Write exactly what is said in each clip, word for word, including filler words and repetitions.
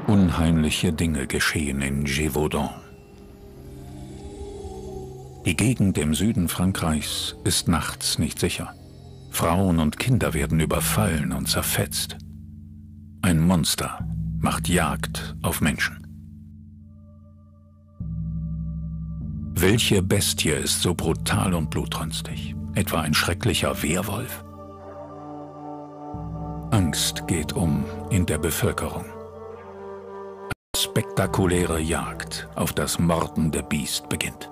Unheimliche Dinge geschehen in Gévaudan. Die Gegend im Süden Frankreichs ist nachts nicht sicher. Frauen und Kinder werden überfallen und zerfetzt. Ein Monster macht Jagd auf Menschen. Welche Bestie ist so brutal und blutrünstig? Etwa ein schrecklicher Werwolf? Angst geht um in der Bevölkerung. Eine spektakuläre Jagd auf das mordende Biest beginnt.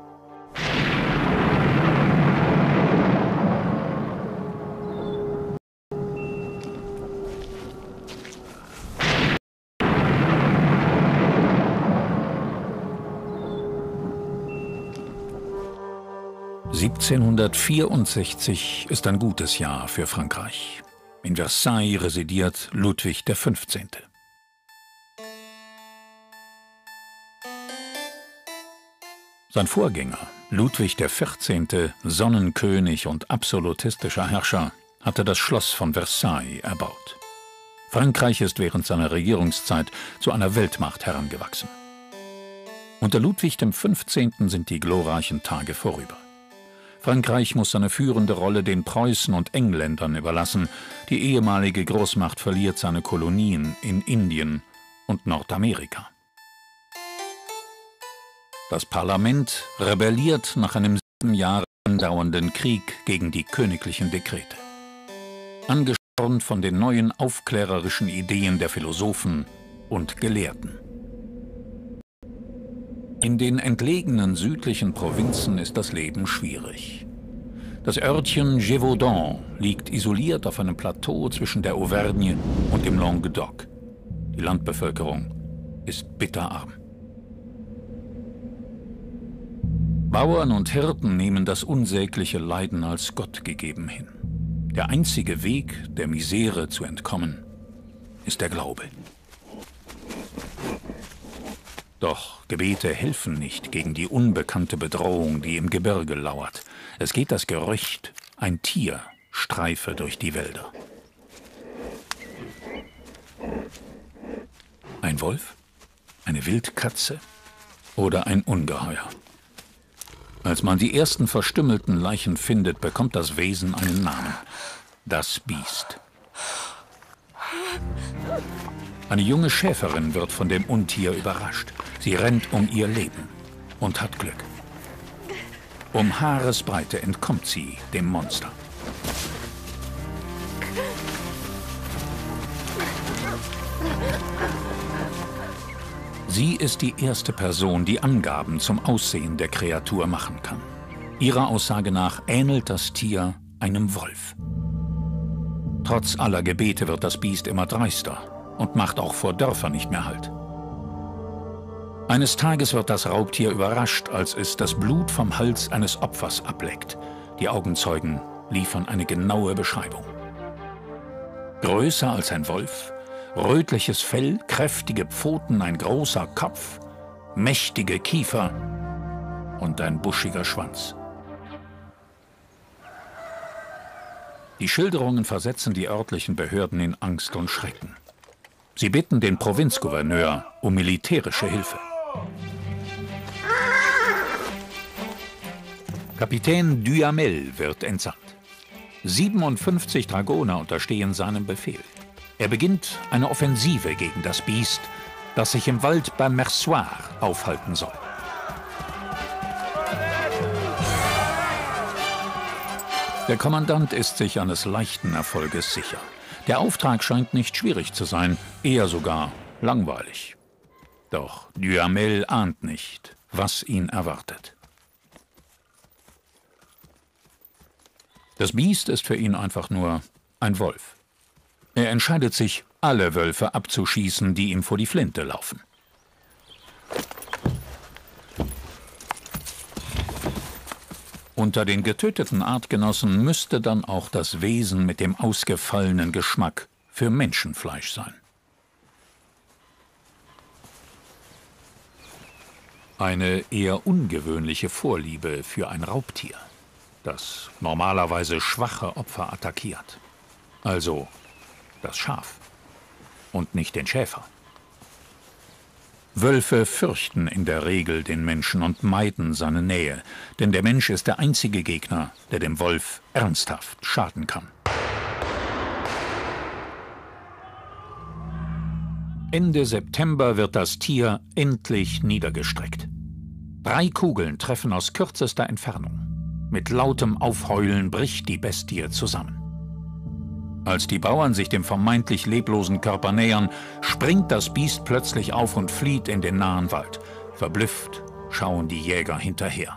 siebzehnhundertvierundsechzig ist ein gutes Jahr für Frankreich. In Versailles residiert Ludwig der Fünfzehnte. Sein Vorgänger, Ludwig der Vierzehnte, Sonnenkönig und absolutistischer Herrscher, hatte das Schloss von Versailles erbaut. Frankreich ist während seiner Regierungszeit zu einer Weltmacht herangewachsen. Unter Ludwig dem Fünfzehnten sind die glorreichen Tage vorüber. Frankreich muss seine führende Rolle den Preußen und Engländern überlassen. Die ehemalige Großmacht verliert seine Kolonien in Indien und Nordamerika. Das Parlament rebelliert nach einem sieben Jahre andauernden Krieg gegen die königlichen Dekrete. Angespornt von den neuen aufklärerischen Ideen der Philosophen und Gelehrten. In den entlegenen südlichen Provinzen ist das Leben schwierig. Das Örtchen Gévaudan liegt isoliert auf einem Plateau zwischen der Auvergne und dem Languedoc. Die Landbevölkerung ist bitterarm. Bauern und Hirten nehmen das unsägliche Leiden als Gott gegeben hin. Der einzige Weg, der Misere zu entkommen, ist der Glaube. Doch Gebete helfen nicht gegen die unbekannte Bedrohung, die im Gebirge lauert. Es geht das Gerücht, ein Tier streife durch die Wälder. Ein Wolf? Eine Wildkatze? Oder ein Ungeheuer? Als man die ersten verstümmelten Leichen findet, bekommt das Wesen einen Namen: das Biest. Eine junge Schäferin wird von dem Untier überrascht. Sie rennt um ihr Leben und hat Glück. Um Haaresbreite entkommt sie dem Monster. Sie ist die erste Person, die Angaben zum Aussehen der Kreatur machen kann. Ihrer Aussage nach ähnelt das Tier einem Wolf. Trotz aller Gebete wird das Biest immer dreister und macht auch vor Dörfern nicht mehr Halt. Eines Tages wird das Raubtier überrascht, als es das Blut vom Hals eines Opfers ableckt. Die Augenzeugen liefern eine genaue Beschreibung. Größer als ein Wolf, rötliches Fell, kräftige Pfoten, ein großer Kopf, mächtige Kiefer und ein buschiger Schwanz. Die Schilderungen versetzen die örtlichen Behörden in Angst und Schrecken. Sie bitten den Provinzgouverneur um militärische Hilfe. Kapitän Duhamel wird entsandt. siebenundfünfzig Dragoner unterstehen seinem Befehl. Er beginnt eine Offensive gegen das Biest, das sich im Wald bei Mersoir aufhalten soll. Der Kommandant ist sich eines leichten Erfolges sicher. Der Auftrag scheint nicht schwierig zu sein, eher sogar langweilig. Doch Duhamel ahnt nicht, was ihn erwartet. Das Biest ist für ihn einfach nur ein Wolf. Er entscheidet sich, alle Wölfe abzuschießen, die ihm vor die Flinte laufen. Unter den getöteten Artgenossen müsste dann auch das Wesen mit dem ausgefallenen Geschmack für Menschenfleisch sein. Eine eher ungewöhnliche Vorliebe für ein Raubtier, das normalerweise schwache Opfer attackiert. Also das Schaf und nicht den Schäfer. Wölfe fürchten in der Regel den Menschen und meiden seine Nähe, denn der Mensch ist der einzige Gegner, der dem Wolf ernsthaft schaden kann. Ende September wird das Tier endlich niedergestreckt. Drei Kugeln treffen aus kürzester Entfernung. Mit lautem Aufheulen bricht die Bestie zusammen. Als die Bauern sich dem vermeintlich leblosen Körper nähern, springt das Biest plötzlich auf und flieht in den nahen Wald. Verblüfft schauen die Jäger hinterher.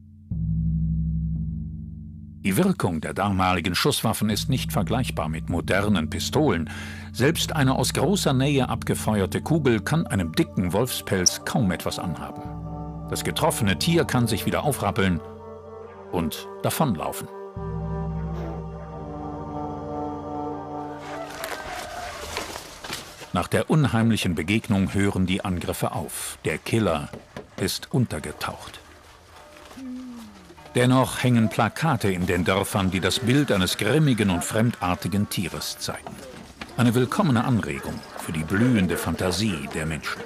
Die Wirkung der damaligen Schusswaffen ist nicht vergleichbar mit modernen Pistolen. Selbst eine aus großer Nähe abgefeuerte Kugel kann einem dicken Wolfspelz kaum etwas anhaben. Das getroffene Tier kann sich wieder aufrappeln und davonlaufen. Nach der unheimlichen Begegnung hören die Angriffe auf. Der Killer ist untergetaucht. Dennoch hängen Plakate in den Dörfern, die das Bild eines grimmigen und fremdartigen Tieres zeigen. Eine willkommene Anregung für die blühende Fantasie der Menschen.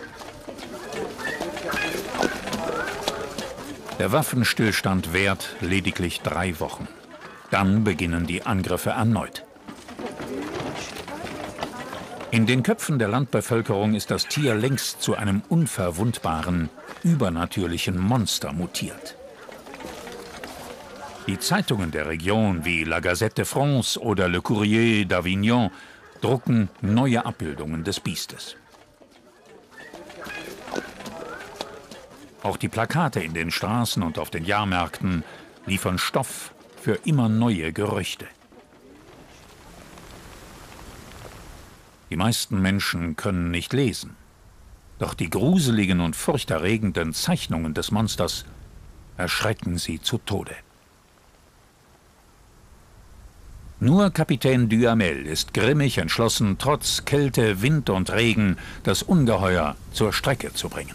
Der Waffenstillstand währt lediglich drei Wochen. Dann beginnen die Angriffe erneut. In den Köpfen der Landbevölkerung ist das Tier längst zu einem unverwundbaren, übernatürlichen Monster mutiert. Die Zeitungen der Region wie La Gazette de France oder Le Courrier d'Avignon drucken neue Abbildungen des Biestes. Auch die Plakate in den Straßen und auf den Jahrmärkten liefern Stoff für immer neue Gerüchte. Die meisten Menschen können nicht lesen, doch die gruseligen und furchterregenden Zeichnungen des Monsters erschrecken sie zu Tode. Nur Kapitän Duhamel ist grimmig entschlossen, trotz Kälte, Wind und Regen das Ungeheuer zur Strecke zu bringen.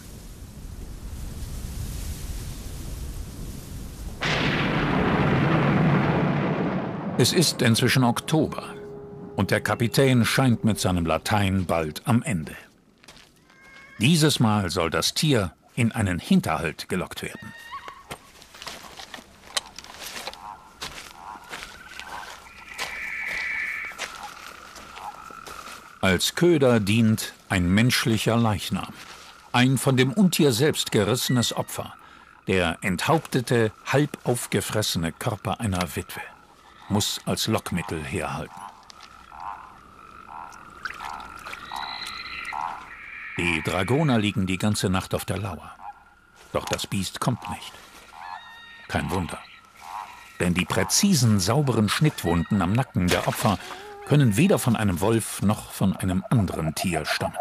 Es ist inzwischen Oktober und der Kapitän scheint mit seinem Latein bald am Ende. Dieses Mal soll das Tier in einen Hinterhalt gelockt werden. Als Köder dient ein menschlicher Leichnam, ein von dem Untier selbst gerissenes Opfer, der enthauptete, halb aufgefressene Körper einer Witwe, muss als Lockmittel herhalten. Die Dragoner liegen die ganze Nacht auf der Lauer, doch das Biest kommt nicht. Kein Wunder, denn die präzisen, sauberen Schnittwunden am Nacken der Opfer können weder von einem Wolf noch von einem anderen Tier stammen.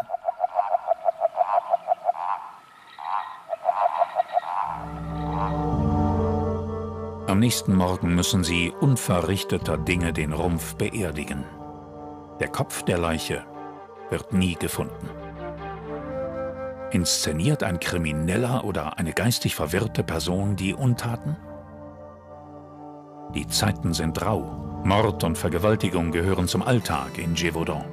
Am nächsten Morgen müssen sie unverrichteter Dinge den Rumpf beerdigen. Der Kopf der Leiche wird nie gefunden. Inszeniert ein Krimineller oder eine geistig verwirrte Person die Untaten? Die Zeiten sind rau. Mord und Vergewaltigung gehören zum Alltag in Gévaudan.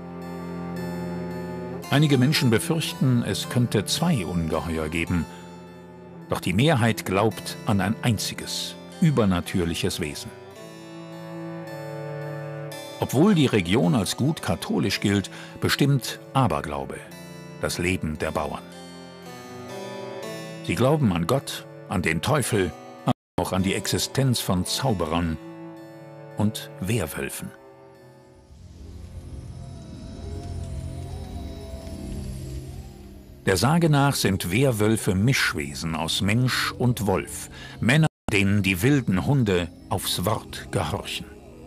Einige Menschen befürchten, es könnte zwei Ungeheuer geben. Doch die Mehrheit glaubt an ein einziges, übernatürliches Wesen. Obwohl die Region als gut katholisch gilt, bestimmt Aberglaube das Leben der Bauern. Sie glauben an Gott, an den Teufel, auch an die Existenz von Zauberern und Werwölfen. Der Sage nach sind Werwölfe Mischwesen aus Mensch und Wolf, Männer, denen die wilden Hunde aufs Wort gehorchen.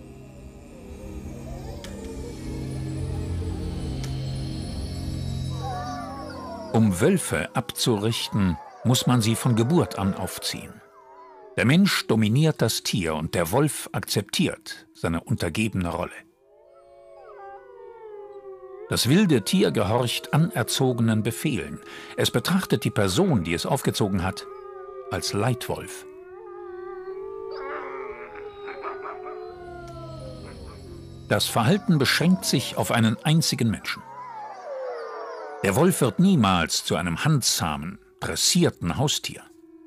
Um Wölfe abzurichten, muss man sie von Geburt an aufziehen. Der Mensch dominiert das Tier und der Wolf akzeptiert seine untergebene Rolle. Das wilde Tier gehorcht anerzogenen Befehlen. Es betrachtet die Person, die es aufgezogen hat, als Leitwolf. Das Verhalten beschränkt sich auf einen einzigen Menschen. Der Wolf wird niemals zu einem handzahmen, dressierten Haustier.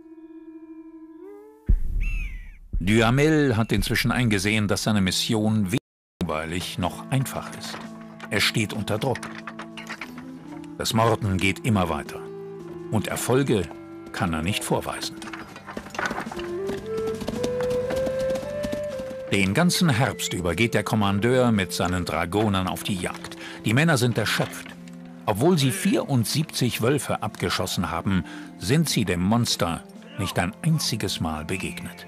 Duhamel hat inzwischen eingesehen, dass seine Mission weder langweilig noch einfach ist. Er steht unter Druck. Das Morden geht immer weiter. Und Erfolge kann er nicht vorweisen. Den ganzen Herbst über geht der Kommandeur mit seinen Dragonern auf die Jagd. Die Männer sind erschöpft. Obwohl sie vierundsiebzig Wölfe abgeschossen haben, sind sie dem Monster nicht ein einziges Mal begegnet.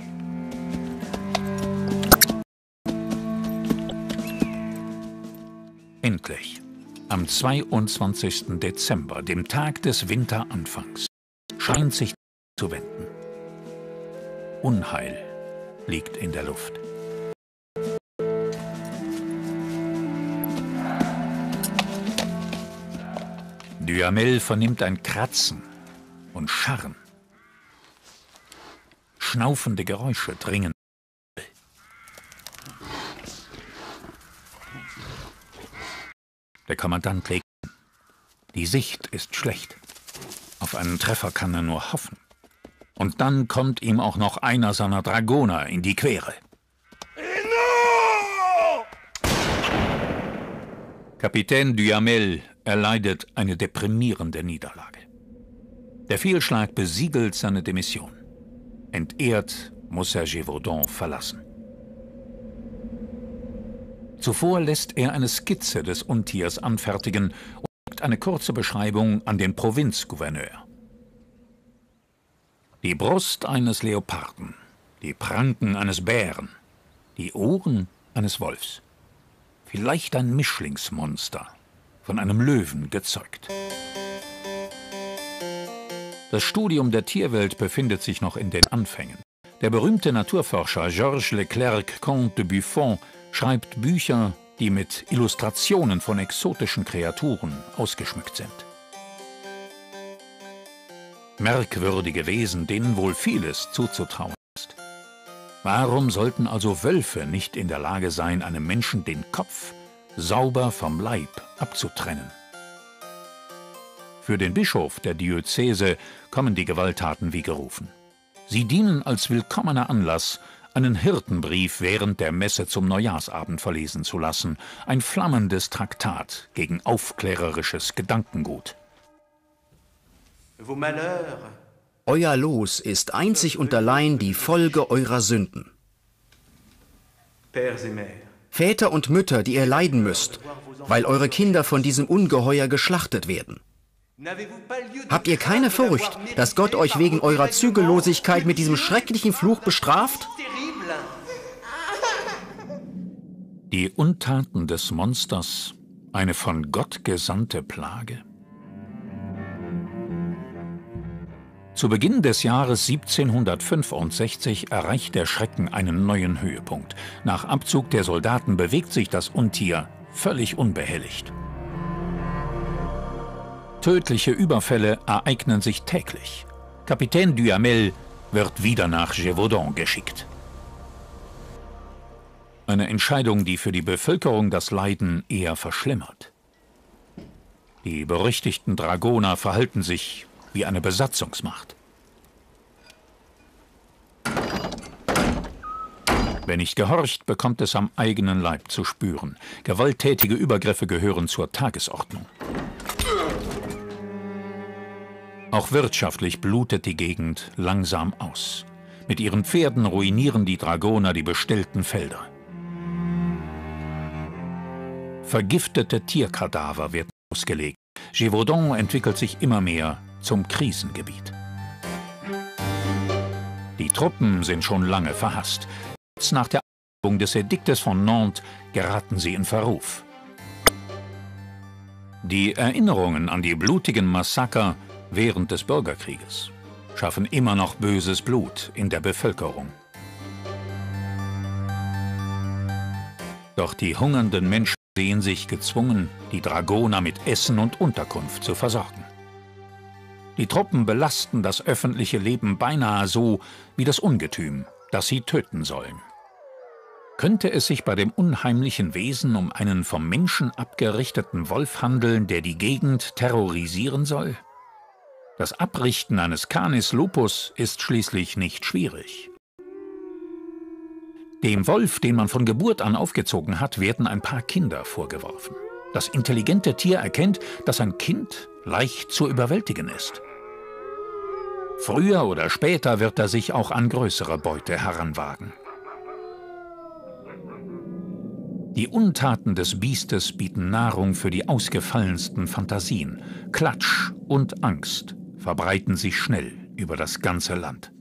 Endlich, am zweiundzwanzigsten Dezember, dem Tag des Winteranfangs, scheint sich zu wenden. Unheil liegt in der Luft. Duhamel vernimmt ein Kratzen und Scharren. Schnaufende Geräusche dringen. Der Kommandant legt an. Die Sicht ist schlecht. Auf einen Treffer kann er nur hoffen. Und dann kommt ihm auch noch einer seiner Dragoner in die Quere. Kapitän Duhamel erleidet eine deprimierende Niederlage. Der Fehlschlag besiegelt seine Demission. Entehrt muss er Gévaudan verlassen. Zuvor lässt er eine Skizze des Untiers anfertigen und gibt eine kurze Beschreibung an den Provinzgouverneur. Die Brust eines Leoparden, die Pranken eines Bären, die Ohren eines Wolfs. Vielleicht ein Mischlingsmonster, von einem Löwen gezeugt. Das Studium der Tierwelt befindet sich noch in den Anfängen. Der berühmte Naturforscher Georges Leclerc Comte de Buffon schreibt Bücher, die mit Illustrationen von exotischen Kreaturen ausgeschmückt sind. Merkwürdige Wesen, denen wohl vieles zuzutrauen ist. Warum sollten also Wölfe nicht in der Lage sein, einem Menschen den Kopf sauber vom Leib abzutrennen? Für den Bischof der Diözese kommen die Gewalttaten wie gerufen. Sie dienen als willkommener Anlass, einen Hirtenbrief während der Messe zum Neujahrsabend verlesen zu lassen, ein flammendes Traktat gegen aufklärerisches Gedankengut. Euer Los ist einzig und allein die Folge eurer Sünden. Väter und Mütter, die ihr leiden müsst, weil eure Kinder von diesem Ungeheuer geschlachtet werden. Habt ihr keine Furcht, dass Gott euch wegen eurer Zügellosigkeit mit diesem schrecklichen Fluch bestraft? Die Untaten des Monsters, eine von Gott gesandte Plage? Zu Beginn des Jahres siebzehnhundertfünfundsechzig erreicht der Schrecken einen neuen Höhepunkt. Nach Abzug der Soldaten bewegt sich das Untier völlig unbehelligt. Tödliche Überfälle ereignen sich täglich. Kapitän Duhamel wird wieder nach Gévaudan geschickt. Eine Entscheidung, die für die Bevölkerung das Leiden eher verschlimmert. Die berüchtigten Dragoner verhalten sich wie eine Besatzungsmacht. Wer nicht gehorcht, bekommt es am eigenen Leib zu spüren. Gewalttätige Übergriffe gehören zur Tagesordnung. Auch wirtschaftlich blutet die Gegend langsam aus. Mit ihren Pferden ruinieren die Dragoner die bestellten Felder. Vergiftete Tierkadaver werden ausgelegt. Gévaudan entwickelt sich immer mehr zum Krisengebiet. Die Truppen sind schon lange verhasst. Jetzt nach der Abschaffung des Ediktes von Nantes geraten sie in Verruf. Die Erinnerungen an die blutigen Massaker während des Bürgerkrieges schaffen immer noch böses Blut in der Bevölkerung. Doch die hungernden Menschen sehen sich gezwungen, die Dragoner mit Essen und Unterkunft zu versorgen. Die Truppen belasten das öffentliche Leben beinahe so wie das Ungetüm, das sie töten sollen. Könnte es sich bei dem unheimlichen Wesen um einen vom Menschen abgerichteten Wolf handeln, der die Gegend terrorisieren soll? Das Abrichten eines Canis lupus ist schließlich nicht schwierig. Dem Wolf, den man von Geburt an aufgezogen hat, werden ein paar Kinder vorgeworfen. Das intelligente Tier erkennt, dass ein Kind leicht zu überwältigen ist. Früher oder später wird er sich auch an größere Beute heranwagen. Die Untaten des Biestes bieten Nahrung für die ausgefallensten Fantasien. Klatsch und Angst verbreiten sich schnell über das ganze Land.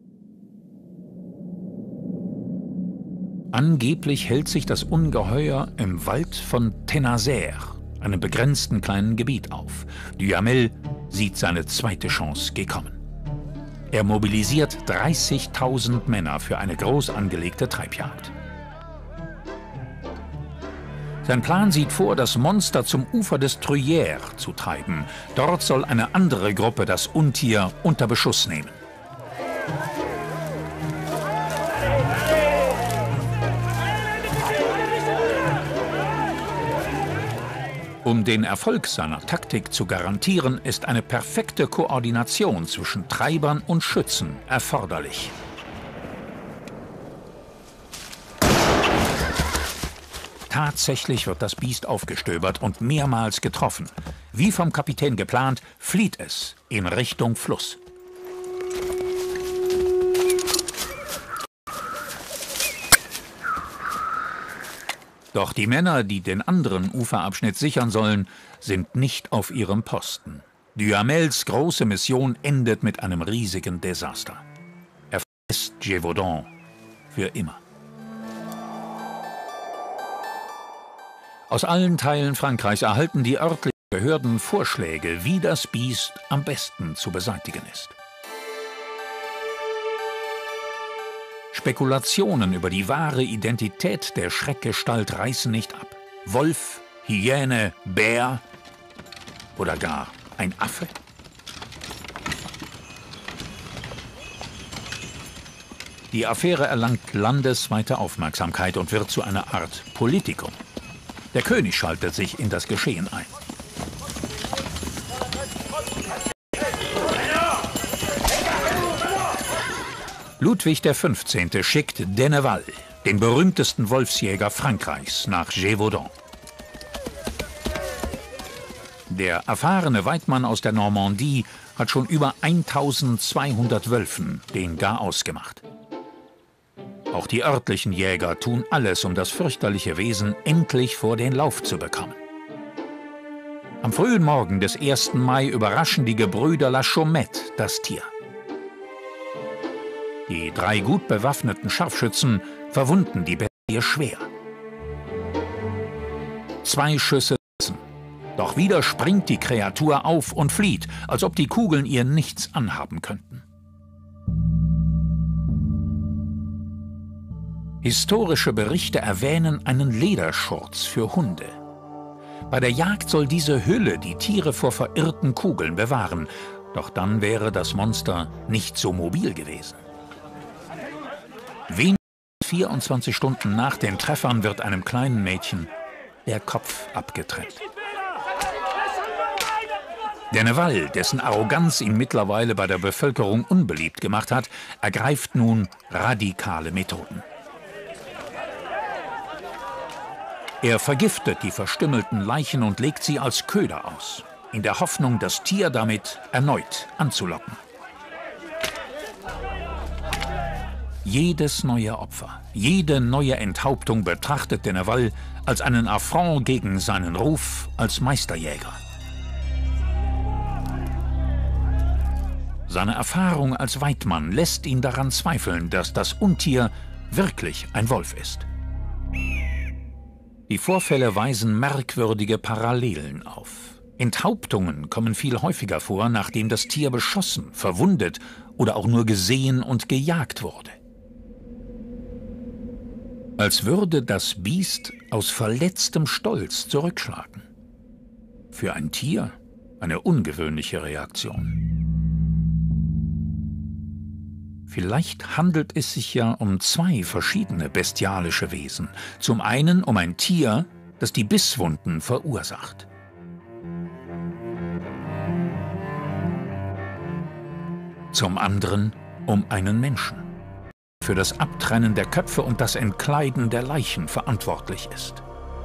Angeblich hält sich das Ungeheuer im Wald von Tenasserim, einem begrenzten kleinen Gebiet, auf. Duhamel sieht seine zweite Chance gekommen. Er mobilisiert dreißigtausend Männer für eine groß angelegte Treibjagd. Sein Plan sieht vor, das Monster zum Ufer des Truyère zu treiben. Dort soll eine andere Gruppe das Untier unter Beschuss nehmen. Um den Erfolg seiner Taktik zu garantieren, ist eine perfekte Koordination zwischen Treibern und Schützen erforderlich. Tatsächlich wird das Biest aufgestöbert und mehrmals getroffen. Wie vom Kapitän geplant, flieht es in Richtung Fluss. Doch die Männer, die den anderen Uferabschnitt sichern sollen, sind nicht auf ihrem Posten. Duhamels große Mission endet mit einem riesigen Desaster. Er verlässt Gévaudan für immer. Aus allen Teilen Frankreichs erhalten die örtlichen Behörden Vorschläge, wie das Biest am besten zu beseitigen ist. Spekulationen über die wahre Identität der Schreckgestalt reißen nicht ab. Wolf, Hyäne, Bär oder gar ein Affe? Die Affäre erlangt landesweite Aufmerksamkeit und wird zu einer Art Politikum. Der König schaltet sich in das Geschehen ein. Ludwig der Fünfzehnte schickt Denneval, den berühmtesten Wolfsjäger Frankreichs, nach Gévaudan. Der erfahrene Weidmann aus der Normandie hat schon über eintausendzweihundert Wölfen den Garaus gemacht. Auch die örtlichen Jäger tun alles, um das fürchterliche Wesen endlich vor den Lauf zu bekommen. Am frühen Morgen des ersten Mai überraschen die Gebrüder La Chaumette das Tier. Die drei gut bewaffneten Scharfschützen verwunden die Bestie schwer. Zwei Schüsse sitzen, doch wieder springt die Kreatur auf und flieht, als ob die Kugeln ihr nichts anhaben könnten. Historische Berichte erwähnen einen Lederschurz für Hunde. Bei der Jagd soll diese Hülle die Tiere vor verirrten Kugeln bewahren, doch dann wäre das Monster nicht so mobil gewesen. Weniger als vierundzwanzig Stunden nach den Treffern wird einem kleinen Mädchen der Kopf abgetrennt. Denneval, dessen Arroganz ihn mittlerweile bei der Bevölkerung unbeliebt gemacht hat, ergreift nun radikale Methoden. Er vergiftet die verstümmelten Leichen und legt sie als Köder aus, in der Hoffnung, das Tier damit erneut anzulocken. Jedes neue Opfer, jede neue Enthauptung betrachtet Denneval als einen Affront gegen seinen Ruf als Meisterjäger. Seine Erfahrung als Weidmann lässt ihn daran zweifeln, dass das Untier wirklich ein Wolf ist. Die Vorfälle weisen merkwürdige Parallelen auf. Enthauptungen kommen viel häufiger vor, nachdem das Tier beschossen, verwundet oder auch nur gesehen und gejagt wurde. Als würde das Biest aus verletztem Stolz zurückschlagen. Für ein Tier eine ungewöhnliche Reaktion. Vielleicht handelt es sich ja um zwei verschiedene bestialische Wesen. Zum einen um ein Tier, das die Bisswunden verursacht. Zum anderen um einen Menschen, für das Abtrennen der Köpfe und das Entkleiden der Leichen verantwortlich ist.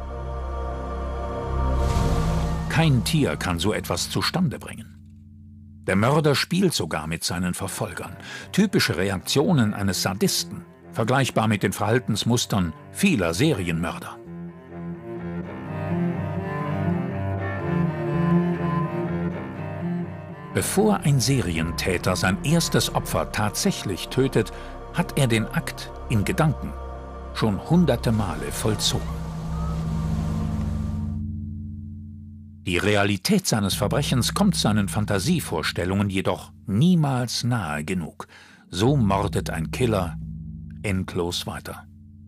Kein Tier kann so etwas zustande bringen. Der Mörder spielt sogar mit seinen Verfolgern. Typische Reaktionen eines Sadisten, vergleichbar mit den Verhaltensmustern vieler Serienmörder. Bevor ein Serientäter sein erstes Opfer tatsächlich tötet, hat er den Akt in Gedanken schon hunderte Male vollzogen. Die Realität seines Verbrechens kommt seinen Fantasievorstellungen jedoch niemals nahe genug. So mordet ein Killer endlos weiter.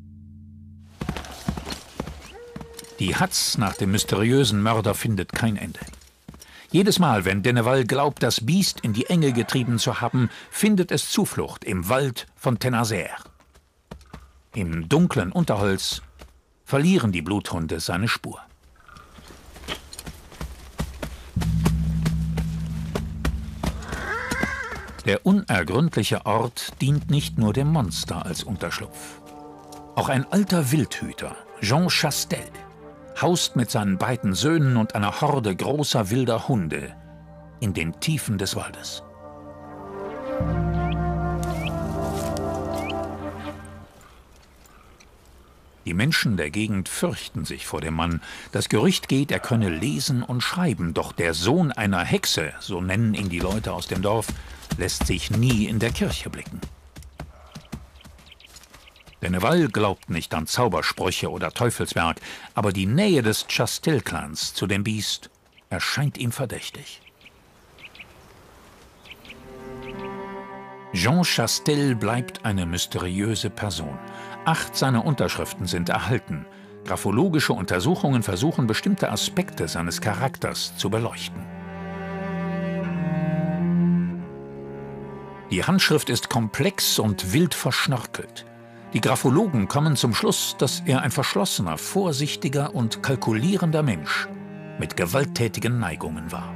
Die Hatz nach dem mysteriösen Mörder findet kein Ende. Jedes Mal, wenn Denneval glaubt, das Biest in die Enge getrieben zu haben, findet es Zuflucht im Wald von Tenasserim. Im dunklen Unterholz verlieren die Bluthunde seine Spur. Der unergründliche Ort dient nicht nur dem Monster als Unterschlupf. Auch ein alter Wildhüter, Jean Chastel, haust mit seinen beiden Söhnen und einer Horde großer wilder Hunde in den Tiefen des Waldes. Die Menschen der Gegend fürchten sich vor dem Mann. Das Gerücht geht, er könne lesen und schreiben, doch der Sohn einer Hexe, so nennen ihn die Leute aus dem Dorf, lässt sich nie in der Kirche blicken. Denneval glaubt nicht an Zaubersprüche oder Teufelswerk, aber die Nähe des Chastel-Clans zu dem Biest erscheint ihm verdächtig. Jean Chastel bleibt eine mysteriöse Person. Acht seiner Unterschriften sind erhalten. Graphologische Untersuchungen versuchen, bestimmte Aspekte seines Charakters zu beleuchten. Die Handschrift ist komplex und wild verschnörkelt. Die Graphologen kommen zum Schluss, dass er ein verschlossener, vorsichtiger und kalkulierender Mensch mit gewalttätigen Neigungen war.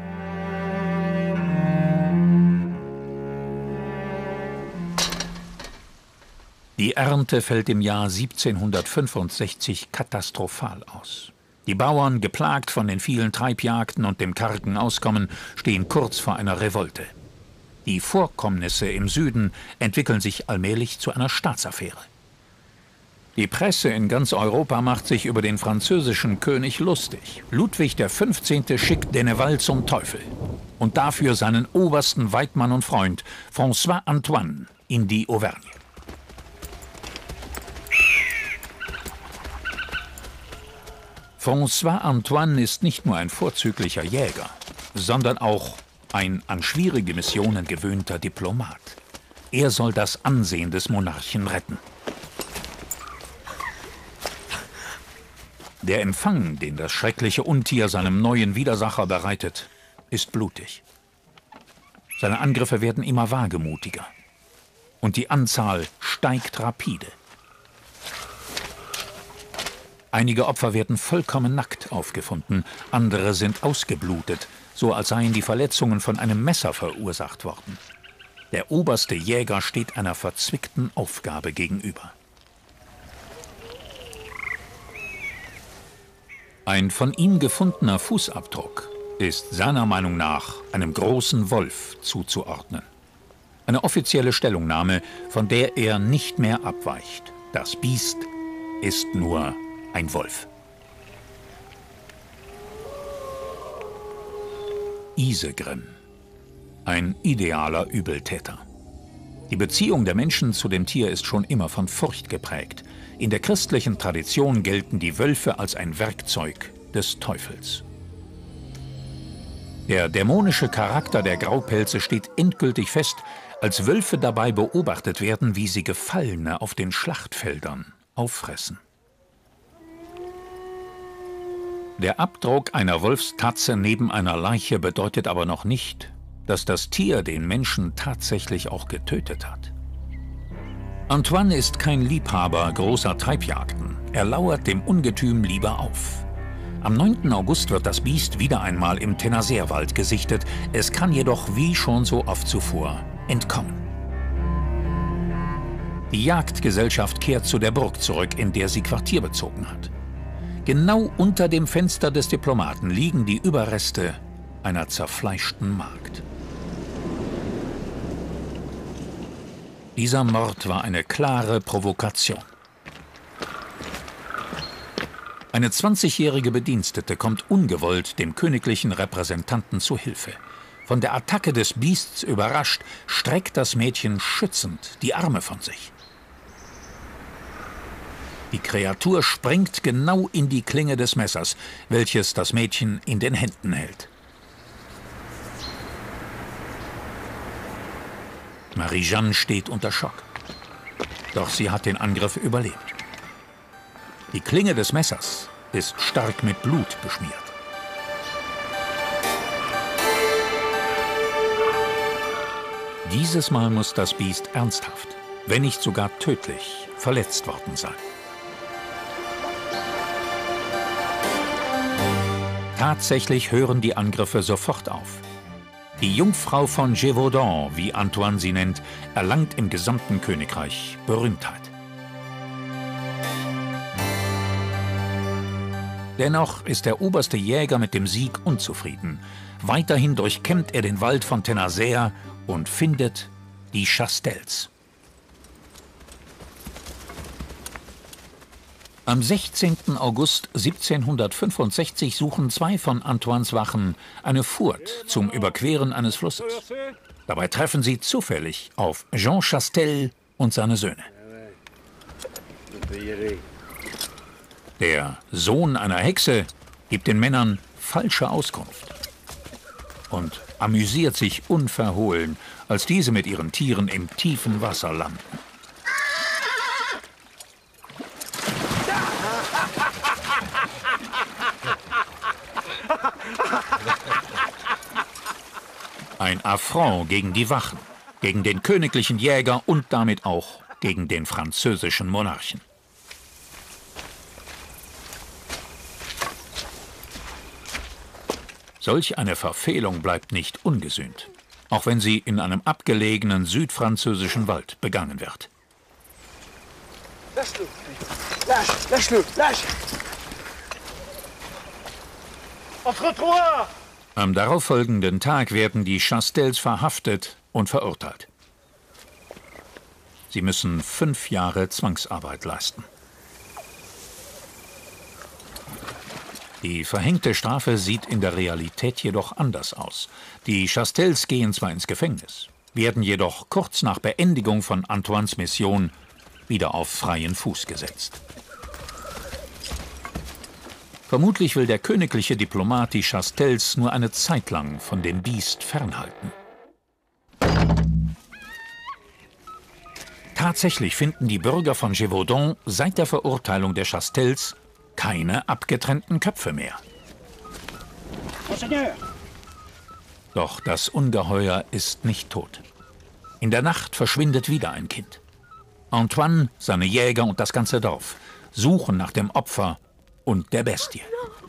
Die Ernte fällt im Jahr siebzehnhundertfünfundsechzig katastrophal aus. Die Bauern, geplagt von den vielen Treibjagden und dem kargen Auskommen, stehen kurz vor einer Revolte. Die Vorkommnisse im Süden entwickeln sich allmählich zu einer Staatsaffäre. Die Presse in ganz Europa macht sich über den französischen König lustig. Ludwig der Fünfzehnte schickt Denneval zum Teufel und dafür seinen obersten Weidmann und Freund François Antoine in die Auvergne. François Antoine ist nicht nur ein vorzüglicher Jäger, sondern auch ein an schwierige Missionen gewöhnter Diplomat. Er soll das Ansehen des Monarchen retten. Der Empfang, den das schreckliche Untier seinem neuen Widersacher bereitet, ist blutig. Seine Angriffe werden immer wagemutiger. Und die Anzahl steigt rapide. Einige Opfer werden vollkommen nackt aufgefunden, andere sind ausgeblutet, so als seien die Verletzungen von einem Messer verursacht worden. Der oberste Jäger steht einer verzwickten Aufgabe gegenüber. Ein von ihm gefundener Fußabdruck ist seiner Meinung nach einem großen Wolf zuzuordnen. Eine offizielle Stellungnahme, von der er nicht mehr abweicht. Das Biest ist nur ein Wolf. Isegrim. Ein idealer Übeltäter. Die Beziehung der Menschen zu dem Tier ist schon immer von Furcht geprägt. In der christlichen Tradition gelten die Wölfe als ein Werkzeug des Teufels. Der dämonische Charakter der Graupelze steht endgültig fest, als Wölfe dabei beobachtet werden, wie sie Gefallene auf den Schlachtfeldern auffressen. Der Abdruck einer Wolfstatze neben einer Leiche bedeutet aber noch nicht, dass das Tier den Menschen tatsächlich auch getötet hat. Antoine ist kein Liebhaber großer Treibjagden. Er lauert dem Ungetüm lieber auf. Am neunten August wird das Biest wieder einmal im Thenaserwald gesichtet. Es kann jedoch, wie schon so oft zuvor, entkommen. Die Jagdgesellschaft kehrt zu der Burg zurück, in der sie Quartier bezogen hat. Genau unter dem Fenster des Diplomaten liegen die Überreste einer zerfleischten Magd. Dieser Mord war eine klare Provokation. Eine zwanzigjährige Bedienstete kommt ungewollt dem königlichen Repräsentanten zu Hilfe. Von der Attacke des Biests überrascht, streckt das Mädchen schützend die Arme von sich. Die Kreatur springt genau in die Klinge des Messers, welches das Mädchen in den Händen hält. Marie-Jeanne steht unter Schock. Doch sie hat den Angriff überlebt. Die Klinge des Messers ist stark mit Blut beschmiert. Dieses Mal muss das Biest ernsthaft, wenn nicht sogar tödlich, verletzt worden sein. Tatsächlich hören die Angriffe sofort auf. Die Jungfrau von Gévaudan, wie Antoine sie nennt, erlangt im gesamten Königreich Berühmtheit. Dennoch ist der oberste Jäger mit dem Sieg unzufrieden. Weiterhin durchkämmt er den Wald von Thenaser und findet die Chastels. Am sechzehnten August siebzehnhundertfünfundsechzig suchen zwei von Antoines Wachen eine Furt zum Überqueren eines Flusses. Dabei treffen sie zufällig auf Jean Chastel und seine Söhne. Der Sohn einer Hexe gibt den Männern falsche Auskunft und amüsiert sich unverhohlen, als diese mit ihren Tieren im tiefen Wasser landen. Ein Affront gegen die Wachen, gegen den königlichen Jäger und damit auch gegen den französischen Monarchen. Solch eine Verfehlung bleibt nicht ungesühnt, auch wenn sie in einem abgelegenen südfranzösischen Wald begangen wird. Am darauffolgenden Tag werden die Chastels verhaftet und verurteilt. Sie müssen fünf Jahre Zwangsarbeit leisten. Die verhängte Strafe sieht in der Realität jedoch anders aus. Die Chastels gehen zwar ins Gefängnis, werden jedoch kurz nach Beendigung von Antoines Mission wieder auf freien Fuß gesetzt. Vermutlich will der königliche Diplomat die Chastels nur eine Zeit lang von dem Biest fernhalten. Tatsächlich finden die Bürger von Gévaudan seit der Verurteilung der Chastels keine abgetrennten Köpfe mehr. Doch das Ungeheuer ist nicht tot. In der Nacht verschwindet wieder ein Kind. Antoine, seine Jäger und das ganze Dorf suchen nach dem Opfer und der Bestie.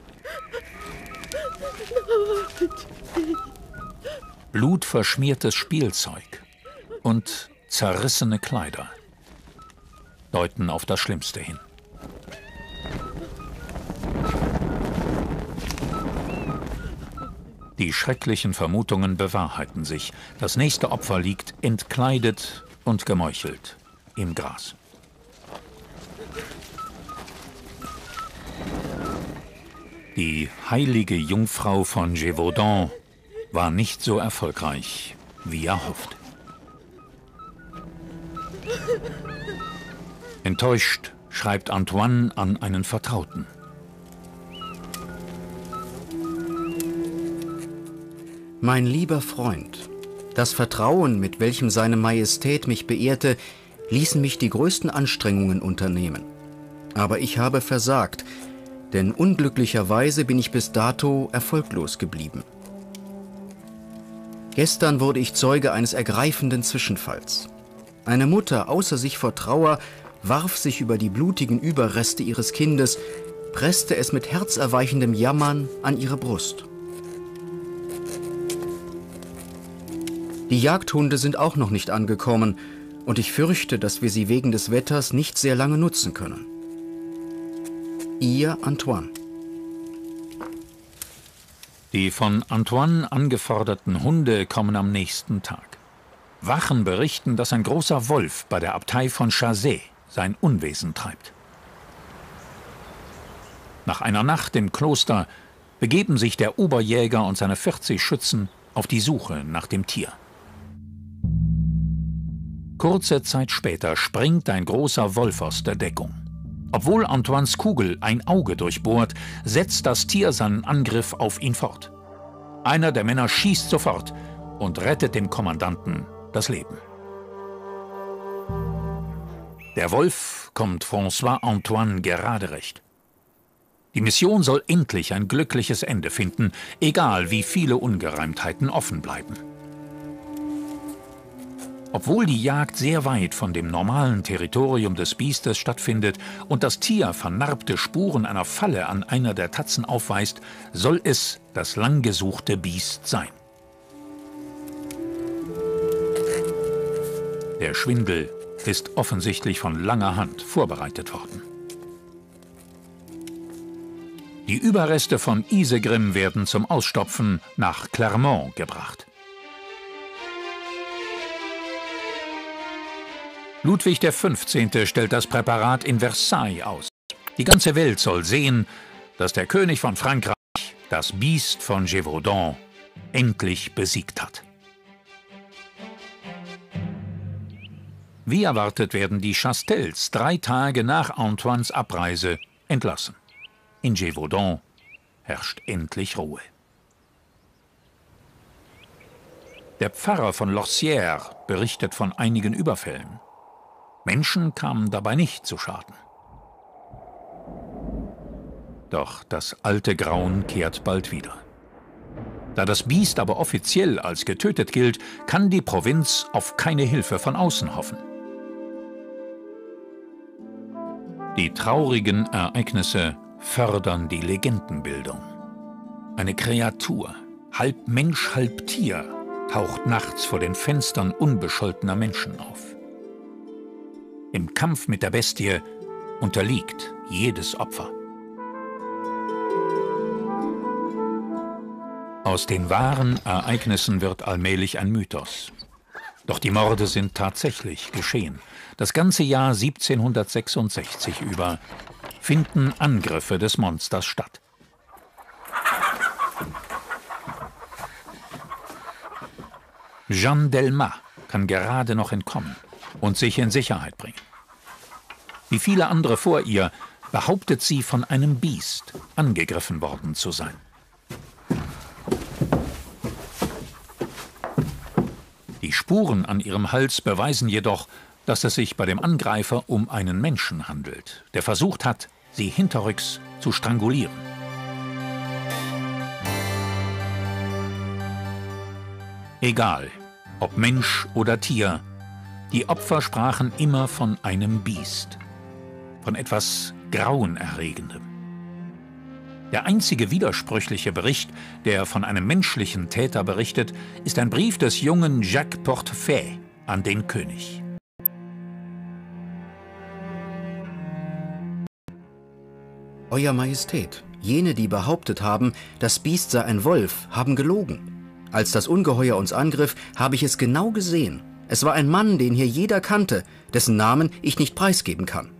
Blutverschmiertes Spielzeug und zerrissene Kleider deuten auf das Schlimmste hin. Die schrecklichen Vermutungen bewahrheiten sich. Das nächste Opfer liegt entkleidet und gemeuchelt im Gras. Die heilige Jungfrau von Gévaudan war nicht so erfolgreich, wie erhofft. Enttäuscht schreibt Antoine an einen Vertrauten. Mein lieber Freund, das Vertrauen, mit welchem seine Majestät mich beehrte, ließen mich die größten Anstrengungen unternehmen. Aber ich habe versagt, denn unglücklicherweise bin ich bis dato erfolglos geblieben. Gestern wurde ich Zeuge eines ergreifenden Zwischenfalls. Eine Mutter, außer sich vor Trauer, warf sich über die blutigen Überreste ihres Kindes, presste es mit herzerweichendem Jammern an ihre Brust. Die Jagdhunde sind auch noch nicht angekommen, und ich fürchte, dass wir sie wegen des Wetters nicht sehr lange nutzen können. Ihr Antoine. Die von Antoine angeforderten Hunde kommen am nächsten Tag. Wachen berichten, dass ein großer Wolf bei der Abtei von Chazé sein Unwesen treibt. Nach einer Nacht im Kloster begeben sich der Oberjäger und seine vierzig Schützen auf die Suche nach dem Tier. Kurze Zeit später springt ein großer Wolf aus der Deckung. Obwohl Antoines Kugel ein Auge durchbohrt, setzt das Tier seinen Angriff auf ihn fort. Einer der Männer schießt sofort und rettet dem Kommandanten das Leben. Der Wolf kommt François Antoine gerade recht. Die Mission soll endlich ein glückliches Ende finden, egal wie viele Ungereimtheiten offen bleiben. Obwohl die Jagd sehr weit von dem normalen Territorium des Biestes stattfindet und das Tier vernarbte Spuren einer Falle an einer der Tatzen aufweist, soll es das lang gesuchte Biest sein. Der Schwindel ist offensichtlich von langer Hand vorbereitet worden. Die Überreste von Isegrim werden zum Ausstopfen nach Clermont gebracht. Ludwig der Fünfzehnte stellt das Präparat in Versailles aus. Die ganze Welt soll sehen, dass der König von Frankreich das Biest von Gévaudan endlich besiegt hat. Wie erwartet werden die Chastels drei Tage nach Antoines Abreise entlassen. In Gévaudan herrscht endlich Ruhe. Der Pfarrer von Lorsières berichtet von einigen Überfällen. Menschen kamen dabei nicht zu Schaden. Doch das alte Grauen kehrt bald wieder. Da das Biest aber offiziell als getötet gilt, kann die Provinz auf keine Hilfe von außen hoffen. Die traurigen Ereignisse fördern die Legendenbildung. Eine Kreatur, halb Mensch, halb Tier, taucht nachts vor den Fenstern unbescholtener Menschen auf. Im Kampf mit der Bestie unterliegt jedes Opfer. Aus den wahren Ereignissen wird allmählich ein Mythos. Doch die Morde sind tatsächlich geschehen. Das ganze Jahr siebzehnhundertsechsundsechzig über finden Angriffe des Monsters statt. Jeanne Delmas kann gerade noch entkommen und sich in Sicherheit bringen. Wie viele andere vor ihr behauptet sie, von einem Biest angegriffen worden zu sein. Die Spuren an ihrem Hals beweisen jedoch, dass es sich bei dem Angreifer um einen Menschen handelt, der versucht hat, sie hinterrücks zu strangulieren. Egal, ob Mensch oder Tier, die Opfer sprachen immer von einem Biest, von etwas Grauenerregendem. Der einzige widersprüchliche Bericht, der von einem menschlichen Täter berichtet, ist ein Brief des jungen Jacques Portefaix an den König. Euer Majestät, jene, die behauptet haben, das Biest sei ein Wolf, haben gelogen. Als das Ungeheuer uns angriff, habe ich es genau gesehen. Es war ein Mann, den hier jeder kannte, dessen Namen ich nicht preisgeben kann.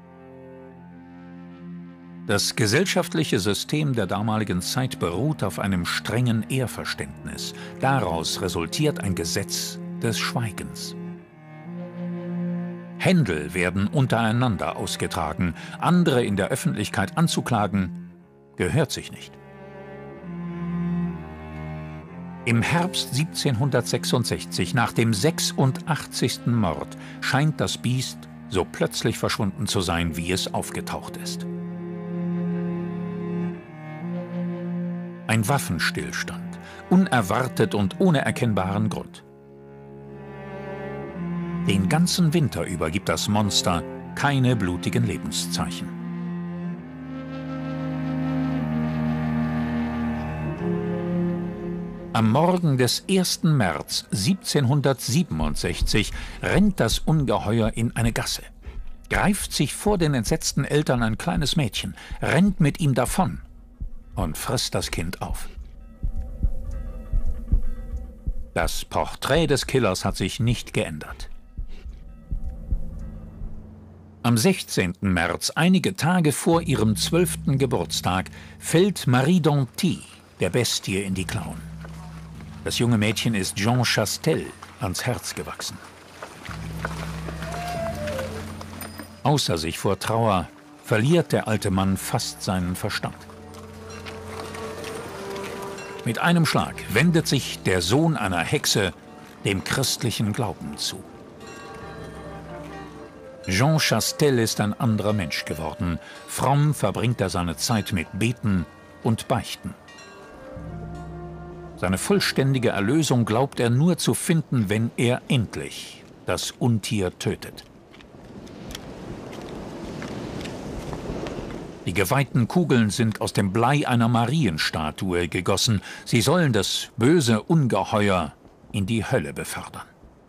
Das gesellschaftliche System der damaligen Zeit beruht auf einem strengen Ehrverständnis. Daraus resultiert ein Gesetz des Schweigens. Händel werden untereinander ausgetragen, andere in der Öffentlichkeit anzuklagen, gehört sich nicht. Im Herbst siebzehnhundertsechsundsechzig, nach dem sechsundachtzigsten Mord, scheint das Biest so plötzlich verschwunden zu sein, wie es aufgetaucht ist. Ein Waffenstillstand, unerwartet und ohne erkennbaren Grund. Den ganzen Winter über gibt das Monster keine blutigen Lebenszeichen. Am Morgen des ersten März siebzehnhundertsiebenundsechzig rennt das Ungeheuer in eine Gasse, greift sich vor den entsetzten Eltern ein kleines Mädchen, rennt mit ihm davon und frisst das Kind auf. Das Porträt des Killers hat sich nicht geändert. Am sechzehnten März, einige Tage vor ihrem zwölften Geburtstag, fällt Marie Danty der Bestie in die Klauen. Das junge Mädchen ist Jean Chastel ans Herz gewachsen. Außer sich vor Trauer verliert der alte Mann fast seinen Verstand. Mit einem Schlag wendet sich der Sohn einer Hexe dem christlichen Glauben zu. Jean Chastel ist ein anderer Mensch geworden. Fromm verbringt er seine Zeit mit Beten und Beichten. Seine vollständige Erlösung glaubt er nur zu finden, wenn er endlich das Untier tötet. Die geweihten Kugeln sind aus dem Blei einer Marienstatue gegossen. Sie sollen das böse Ungeheuer in die Hölle befördern.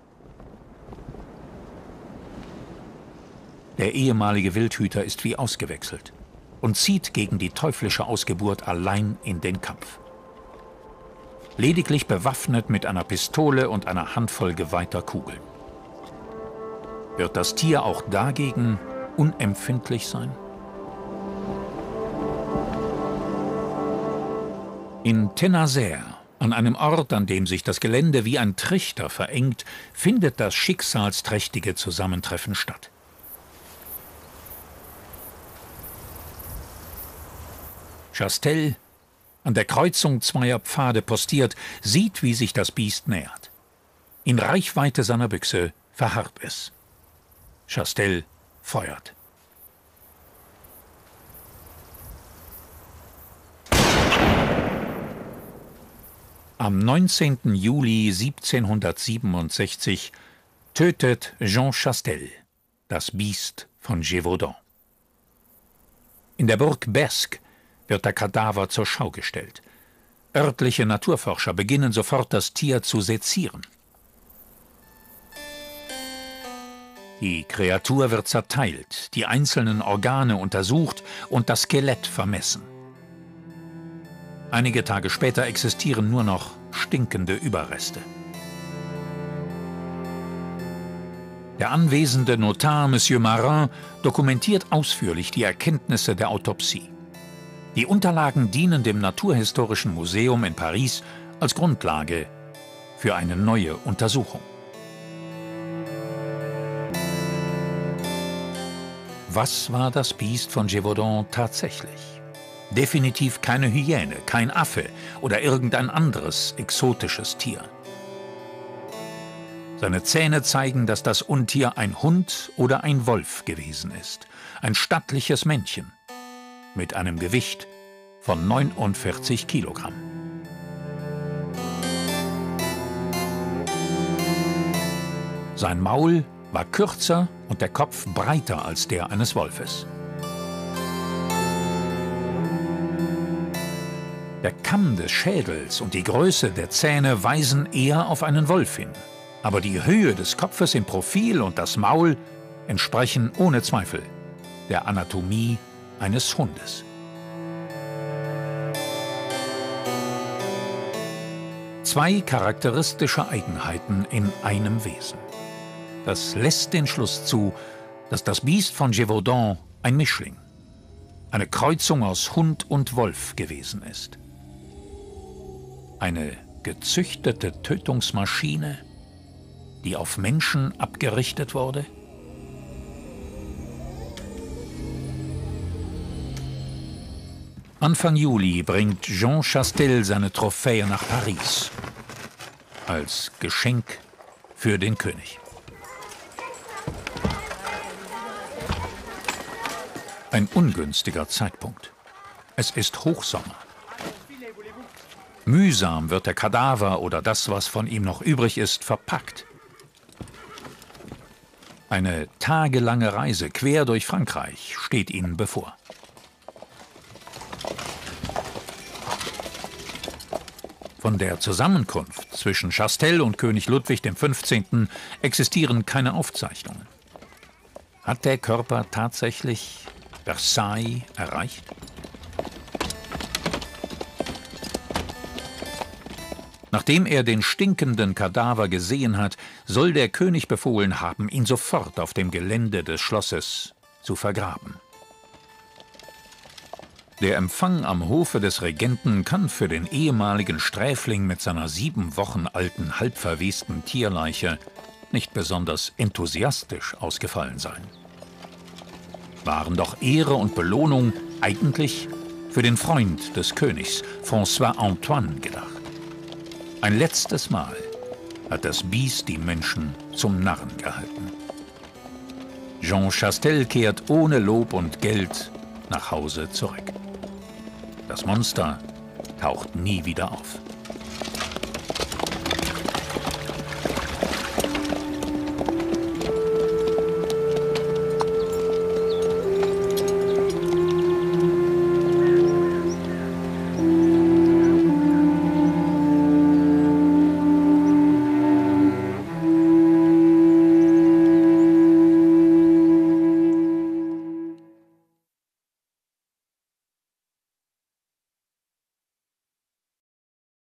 Der ehemalige Wildhüter ist wie ausgewechselt und zieht gegen die teuflische Ausgeburt allein in den Kampf. Lediglich bewaffnet mit einer Pistole und einer Handvoll geweihter Kugeln. Wird das Tier auch dagegen unempfindlich sein? In Tenasseer, an einem Ort, an dem sich das Gelände wie ein Trichter verengt, findet das schicksalsträchtige Zusammentreffen statt. Chastel, an der Kreuzung zweier Pfade postiert, sieht, wie sich das Biest nähert. In Reichweite seiner Büchse verharrt es. Chastel feuert. Am neunzehnten Juli siebzehnhundertsiebenundsechzig tötet Jean Chastel das Biest von Gévaudan. In der Burg Besques wird der Kadaver zur Schau gestellt. Örtliche Naturforscher beginnen sofort, das Tier zu sezieren. Die Kreatur wird zerteilt, die einzelnen Organe untersucht und das Skelett vermessen. Einige Tage später existieren nur noch stinkende Überreste. Der anwesende Notar Monsieur Marin dokumentiert ausführlich die Erkenntnisse der Autopsie. Die Unterlagen dienen dem Naturhistorischen Museum in Paris als Grundlage für eine neue Untersuchung. Was war das Biest von Gévaudan tatsächlich? Definitiv keine Hyäne, kein Affe oder irgendein anderes exotisches Tier. Seine Zähne zeigen, dass das Untier ein Hund oder ein Wolf gewesen ist. Ein stattliches Männchen mit einem Gewicht von neunundvierzig Kilogramm. Sein Maul war kürzer und der Kopf breiter als der eines Wolfes. Der Kamm des Schädels und die Größe der Zähne weisen eher auf einen Wolf hin. Aber die Höhe des Kopfes im Profil und das Maul entsprechen ohne Zweifel der Anatomie eines Hundes. Zwei charakteristische Eigenheiten in einem Wesen. Das lässt den Schluss zu, dass das Biest von Gévaudan ein Mischling, eine Kreuzung aus Hund und Wolf gewesen ist. Eine gezüchtete Tötungsmaschine, die auf Menschen abgerichtet wurde? Anfang Juli bringt Jean Chastel seine Trophäe nach Paris als Geschenk für den König. Ein ungünstiger Zeitpunkt. Es ist Hochsommer. Mühsam wird der Kadaver oder das, was von ihm noch übrig ist, verpackt. Eine tagelange Reise quer durch Frankreich steht ihnen bevor. Von der Zusammenkunft zwischen Chastel und König Ludwig dem fünfzehnten existieren keine Aufzeichnungen. Hat der Körper tatsächlich Versailles erreicht? Nachdem er den stinkenden Kadaver gesehen hat, soll der König befohlen haben, ihn sofort auf dem Gelände des Schlosses zu vergraben. Der Empfang am Hofe des Regenten kann für den ehemaligen Sträfling mit seiner sieben Wochen alten, halbverwesten Tierleiche nicht besonders enthusiastisch ausgefallen sein. Waren doch Ehre und Belohnung eigentlich für den Freund des Königs, François Antoine, gedacht. Ein letztes Mal hat das Biest die Menschen zum Narren gehalten. Jean Chastel kehrt ohne Lob und Geld nach Hause zurück. Das Monster taucht nie wieder auf.